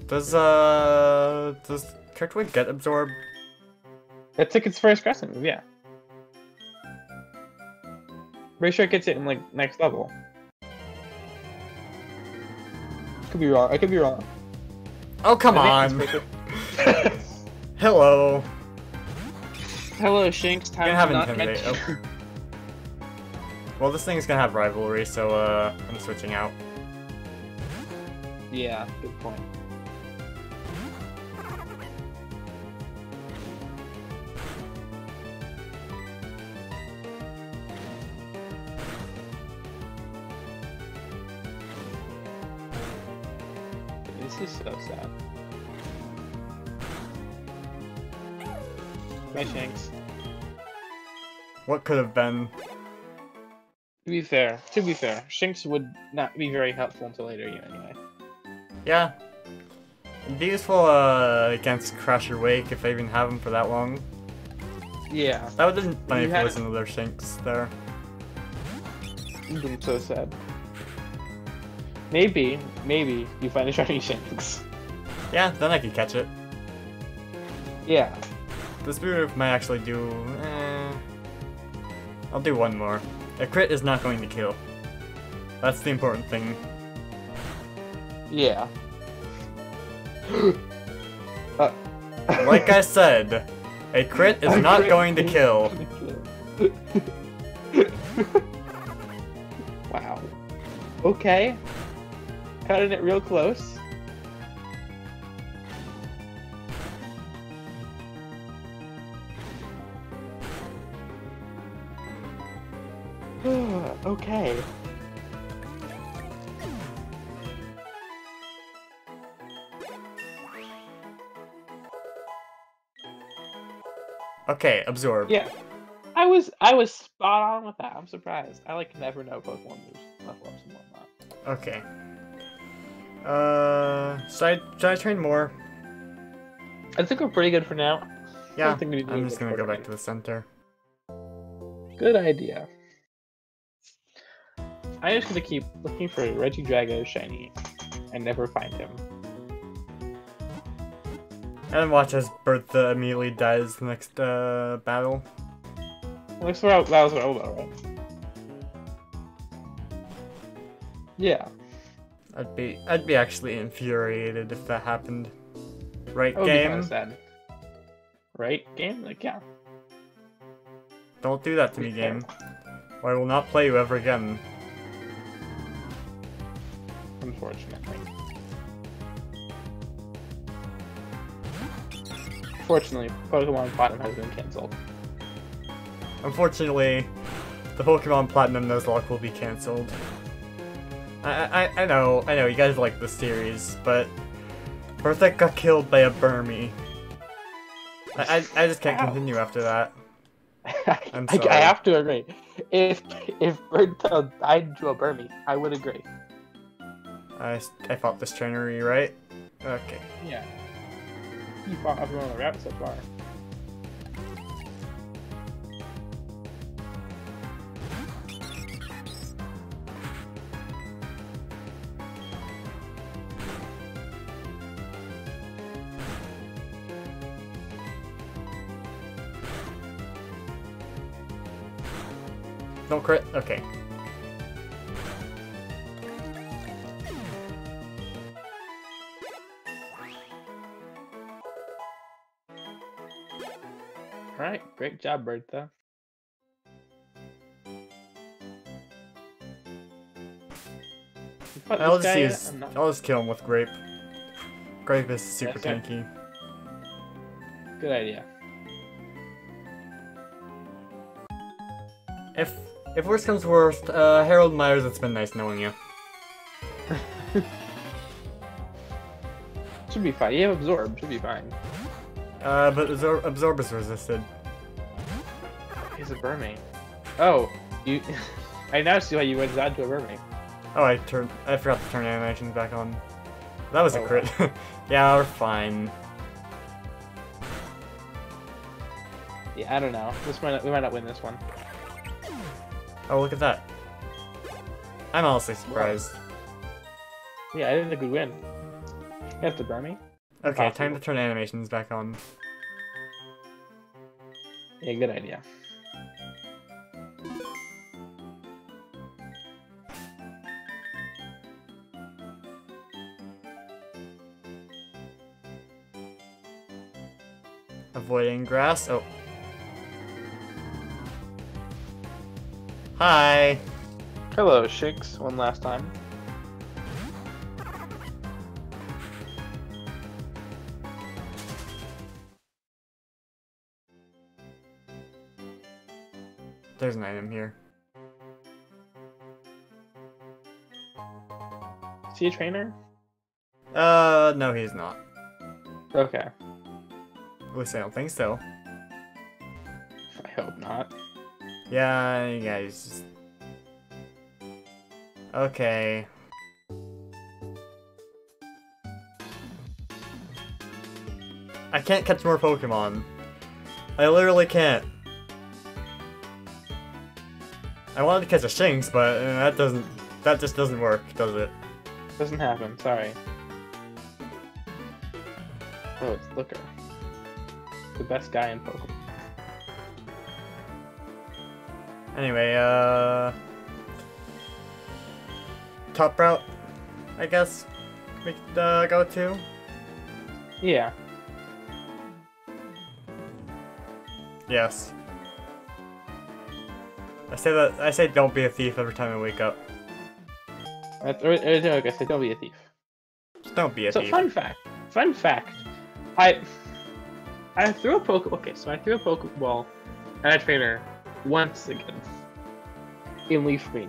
Does Kirkwood get absorbed? That's like its first crescent move, yeah. Pretty sure it gets it in like next level. Could be wrong. I could be wrong. Oh come on! Hello. Hello, Shanks. Time Gonna have to not intimidate. catch Oh. Well, this thing's gonna have rivalry, so I'm switching out. Yeah, good point. This is so sad. Bye, Shanks. What could have been? To be fair, Shanks would not be very helpful until later anyway. Yeah. It'd be useful against Crasher Wake if I even have him for that long. Yeah. That would have been funny if there had was another Shanks there. It's been so sad. Maybe you find a shiny Shanks. Yeah, then I could catch it. Yeah. This move might actually do... I'll do one more. A crit is not going to kill. That's the important thing. Yeah. Like I said, a crit is not going to kill. Wow. Okay. Cutting it real close. Okay. Okay, absorb. Yeah. I was spot on with that. I'm surprised. I like never know Pokemon moves, level ups and whatnot. Okay. Should I train more? I think we're pretty good for now. Yeah, I think we need to I'm do just good gonna for go back now. to the center. Good idea. I'm just gonna keep looking for Regidrago shiny and never find him. And watch as Bertha immediately dies the next battle. That was what I was about, right? Yeah. I'd be actually infuriated if that happened. Right, That would be kind game? of sad. Right, game? Like, yeah. Don't do that to me, game. Or I will not play you ever again. Unfortunately. Fortunately, Pokemon Platinum has been cancelled. Unfortunately, the Pokemon Platinum Nuzlocke will be cancelled. I know, you guys like the series, but Bertha got killed by a Burmy. I just can't continue after that. I'm sorry. I have to agree. If Bertha died to a Burmy, I would agree. I fought this trainer, are you right? Okay. Yeah. You fought everyone on the route so far. Don't crit? Okay. Alright, great job, Bertha. I'll just kill him with Grape. Grape is super tanky. Good idea. If worst comes worst, Harold Myers, it's been nice knowing you. Should be fine. You have Absorb, should be fine. But Absorb is resisted. He's a Burmy. Oh, you. I now see why you went Zod to a Burmy. Oh, I forgot to turn animations back on. That was a crit. Wow. Yeah, we're fine. Yeah, I don't know. We might not win this one. Oh, look at that. I'm honestly surprised. Yeah, I didn't think we'd win. You have to burn me? Okay, Impossible. time to turn animations back on. Yeah, good idea. Avoiding grass. Oh. Hi. Hello, Shix. One last time. There's an item here. Is he a trainer? No, he's not. Okay. At least I don't think so. I hope not. Yeah, he's just... Okay. I can't catch more Pokemon. I literally can't. I wanted to catch a Shinx, but that just doesn't work, does it? Doesn't happen, sorry. Oh, it's Looker. The best guy in Pokemon. Anyway, top route, I guess we could go to. Yeah. Yes. I say don't be a thief every time I wake up. Okay, so don't be a thief. Just don't be a So thief. fun fact. I threw a so I threw a Pokeball at a trainer once again in Leaf Green.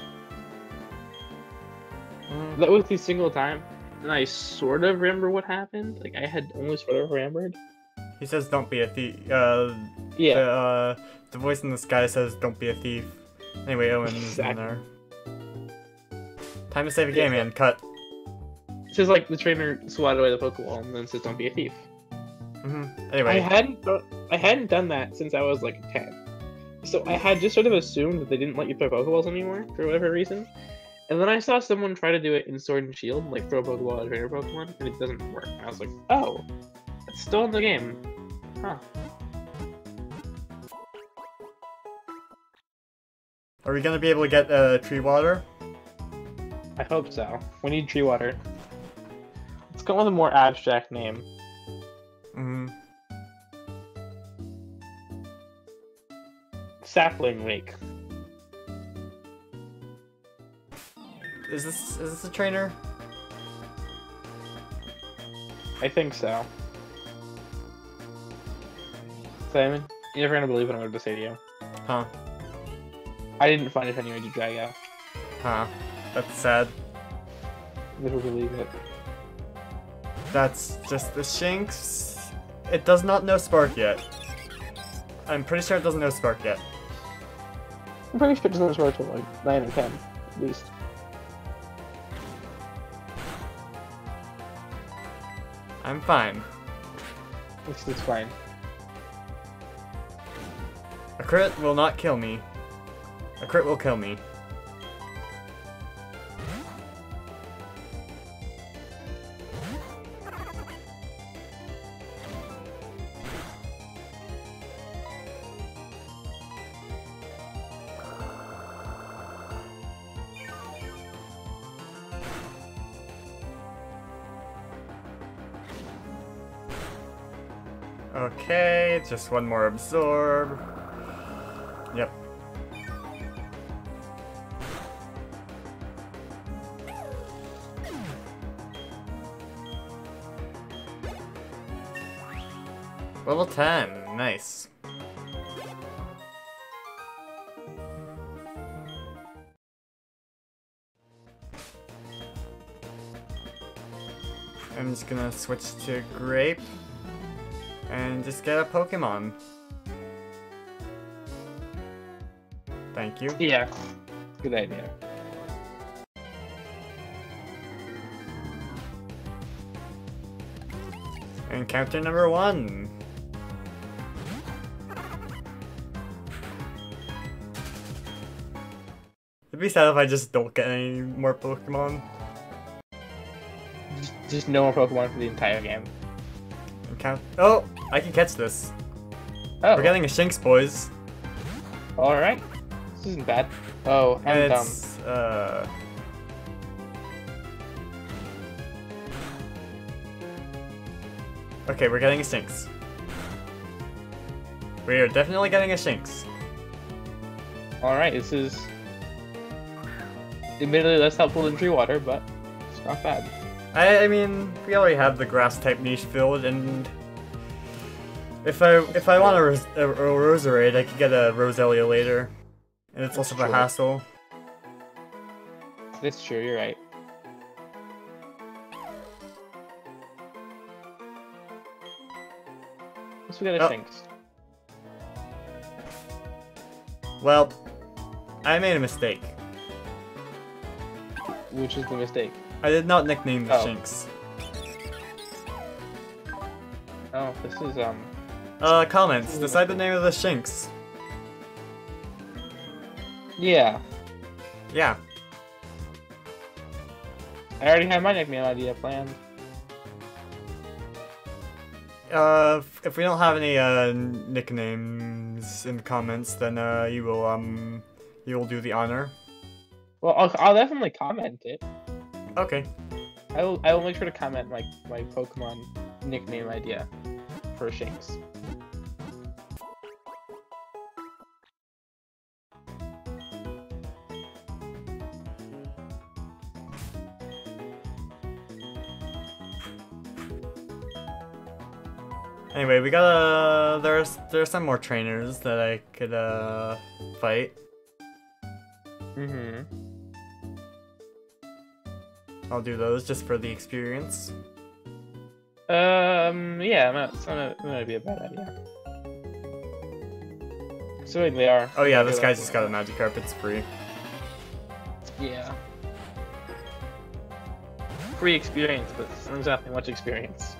That was the single time, and I sort of remember what happened. Like I had only sort of remembered. He says don't be a thief. Yeah. The voice in the sky says don't be a thief. Anyway, Owen's in Exactly. there. Time to save a game, man. Cut. It's just like the trainer swatted away the Pokeball and then says don't be a thief. Anyway. I hadn't done that since I was like 10. So I had just sort of assumed that they didn't let you throw Pokeballs anymore for whatever reason. And then I saw someone try to do it in Sword and Shield, like throw a Pokeball at a trainer Pokemon, and it doesn't work. And I was like, oh, it's still in the game. Huh. Are we gonna be able to get tree water? I hope so. We need tree water. Let's go with a more abstract name. Sapling Lake. Is this a trainer? I think so. Simon, you're never gonna believe what I'm about to say to you. Huh. I didn't find it anyway to drag out. Huh. That's sad. Never believe it. That's just the Shinx. It does not know Spark yet. I'm pretty sure it doesn't know Spark yet. I'm pretty sure it doesn't work till like 9 or 10, at least. I'm fine. This is fine. A crit will not kill me. A crit will kill me. Okay, just one more absorb. Yep. Level 10, nice. I'm just gonna switch to Grape and just get a Pokemon. Thank you. Yeah, good idea. Encounter number 1. It'd be sad if I just don't get any more Pokemon. Just no more Pokemon for the entire game. Oh, I can catch this. Oh. We're getting a Shinx, boys. Alright. This isn't bad. Oh, and it's, Okay, we're getting a Shinx. We are definitely getting a Shinx. Alright, this is admittedly less helpful than Tree Water, but it's not bad. I mean, we already have the grass type niche filled, and if I want a Roserade, I could get a Roselia later, and it's less of a hassle. That's true. You're right. Let's get a Shinx. Well, I made a mistake. Which is the mistake? I did not nickname the Shinx. Oh, this is Comments. Decide the name of the Shinx. Yeah. Yeah. I already have my nickname idea planned. If we don't have any nicknames in the comments, then you will do the honor. Well, I'll definitely comment it. Okay. I will make sure to comment my Pokemon nickname idea for Shinx. Anyway, we got there's some more trainers that I could fight. Mm-hmm. I'll do those just for the experience. Yeah, it's not gonna be a bad idea. So they are. Oh yeah, this guy's just got a Magikarp, it's free. Yeah. Free experience, but it's not exactly much experience.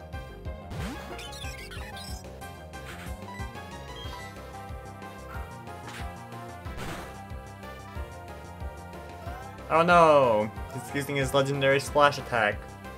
Oh no! He's using his legendary splash attack.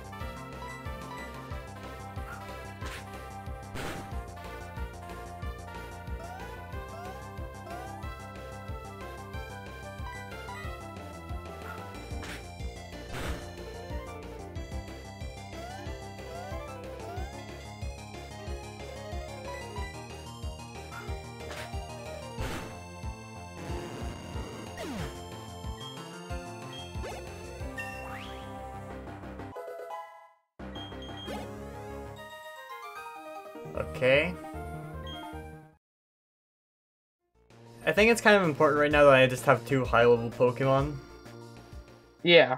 Okay. I think it's kind of important right now that I just have 2 high-level Pokemon. Yeah.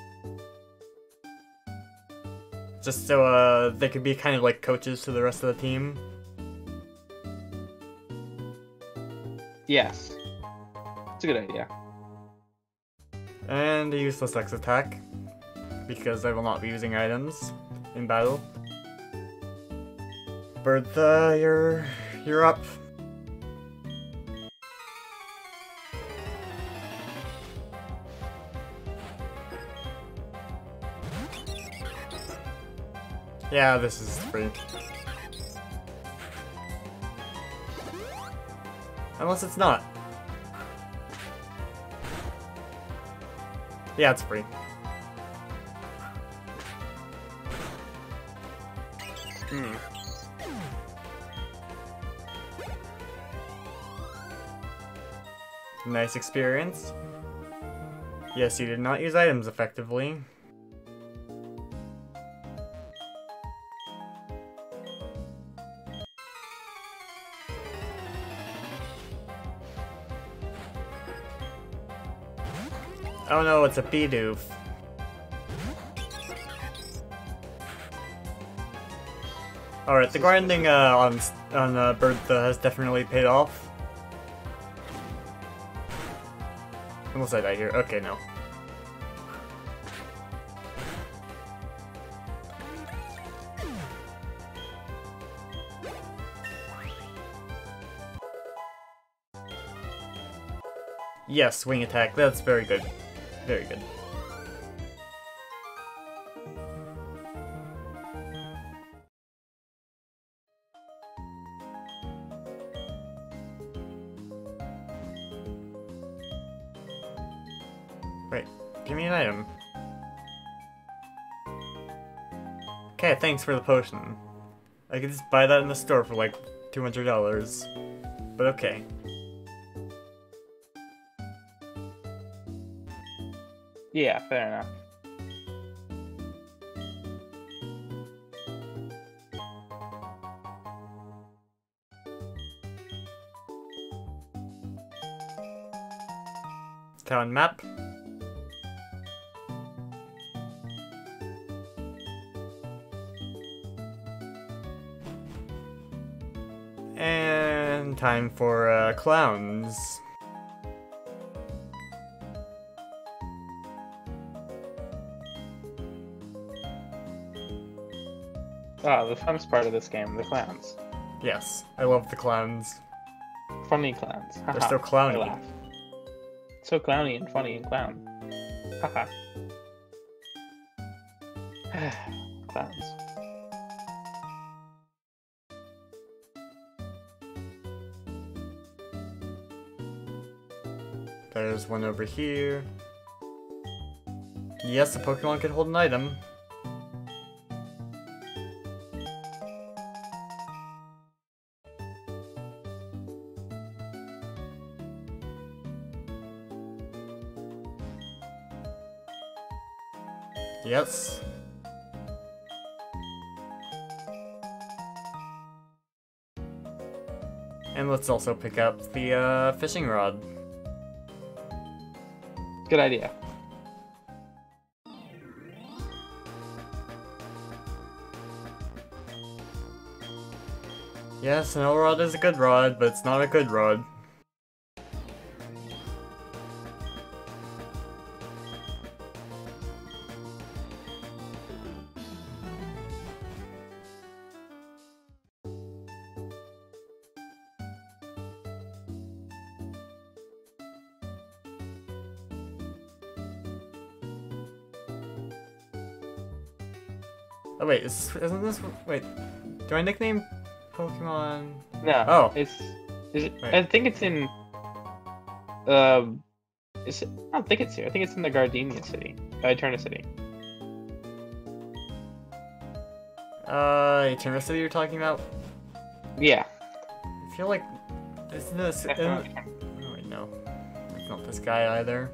Just so they could be kind of like coaches to the rest of the team. Yes. It's a good idea. And a useless X attack, because I will not be using items in battle. Bertha, you're up. Yeah, this is free. Unless it's not. Yeah, it's free. Hmm. Nice experience. Yes, you did not use items effectively. Oh no, it's a Bidoof. Alright, the grinding on Bertha has definitely paid off. Unless I die here. Okay, no. Yes, wing attack. That's very good. Very good. Wait, give me an item. Okay, thanks for the potion. I could just buy that in the store for like $200. But okay. Yeah, fair enough. Town map. And time for clowns. Oh, the funnest part of this game, the clowns. Yes, I love the clowns. Funny clowns. They're so clowny. I laugh. So clowny and funny and clown. Haha. Clowns. There's one over here. Yes, a Pokemon can hold an item. Yes. And let's also pick up the fishing rod. Good idea. Yes, an rod is a good rod, but it's not a good rod. Oh wait, isn't this... Wait, do I nickname Pokemon? No. Oh. Is it? Wait. I think it's in. Is it? I don't think it's here. I think it's in the Gardenia City, Eterna City. Eterna City you're talking about? Yeah. I feel like... Isn't this... Oh wait, no. It's not this guy either.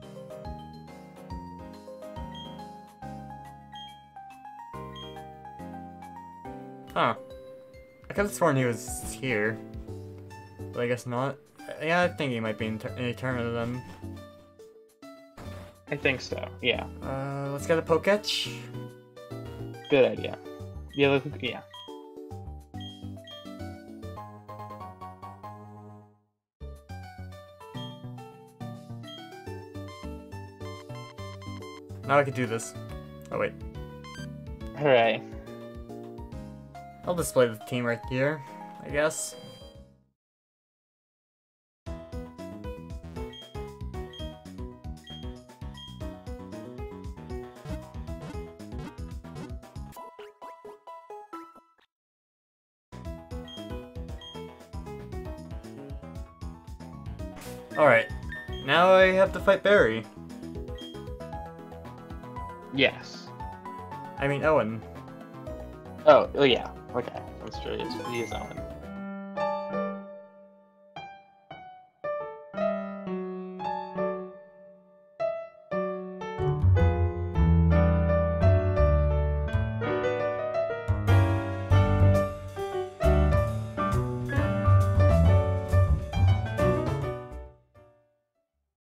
Huh. I could have sworn he was here. But I guess not. Yeah, I think he might be in Eterna then. I think so. Yeah. Let's get a Poketch. Good idea. Yeah. Yeah. Now I can do this. Oh wait. Hooray. I'll display the team right here, I guess. Alright, now I have to fight Barry. Yes. I mean Owen. Oh yeah. Okay. That's true. He is Owen.